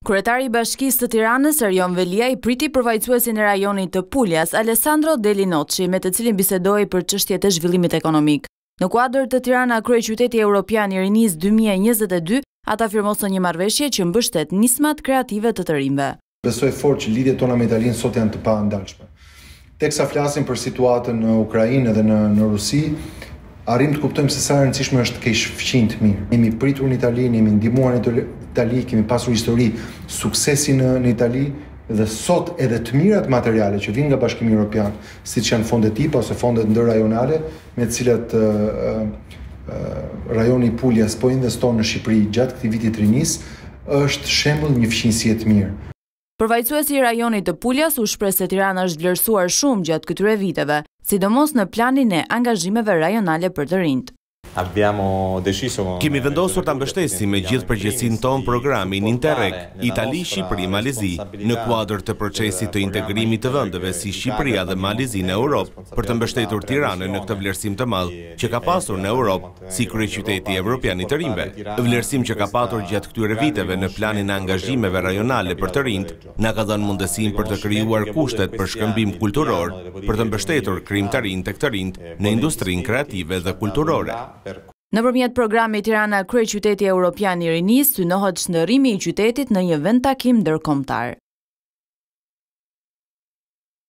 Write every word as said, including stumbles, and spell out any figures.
Kryetari i Bashkisë të Tiranës, Erjon Velia, i priti përfaqësuesin e rajonit të Puljas, Alessandro Delinocci, me të cilin bisedoi për çështjet e zhvillimit ekonomik. Në kuadër të Tirana kryeqyteti evropian i rinisë dy mijë e njëzet e dy, ata firmosën një marrëveshje që mbështet nismat kreative të të rinjve. Besoj fort që lidhjet tona me Italinë sot janë të pandalshme. Teksa flasim për situatën në Ukrainë dhe në, në Rusi, arrim të kuptojmë se sa e rëndësishme është të kesh fëmijë të mirë. Jemi pritur në Itali, jemi ndihmuar në Itali, kemi pasur histori suksesi në, në Itali dhe sot edhe të mirat materiale që vijnë nga Bashkimi Evropian, siç janë fondet I P A ose fondet ndërrajonale, me të cilat uh, uh, rajoni i Puljas po investon në Shqipëri gjatë këtij viti të rinisë, është shembull një fëmijësie të mirë. Përfaqësuesi i rajonit të Puljas u shpreh se Tirana është vlerësuar shumë gjatë këtyre viteve, sidomos në planin e angazhimeve rajonale për të rinjt. Kemi vendosur ta mbështesim me gjithë përgjegjësinë tonë programin Interreg, Itali, Shqipëri, Malezi, në kuadër të procesit të integrimit të vendeve si Shqipëria dhe Malezi në Europë, për të mbështetur Tiranën në këtë vlerësim të madh që ka pasur në Europë si kryeqyteti evropian i të rinjve. Vlerësim që ka patur gjatë këtyre viteve në planin e angazhimeve rajonale për të rinjt, na ka dhënë mundësinë për të krijuar kushtet për shkëmbim kulturor, për të mbështetur krijimtarinë tek të rinjt në industrinë kreative dhe kulturore. Nëpërmjet programit Tirana kryeqyteti evropian i rinisë, synohet shndërrimi i qytetit në një vend takim ndërkombëtar.